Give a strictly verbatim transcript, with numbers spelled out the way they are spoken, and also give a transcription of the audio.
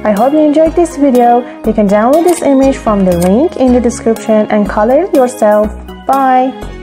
I hope you enjoyed this video. You can download this image from the link in the description and color it yourself. Bye!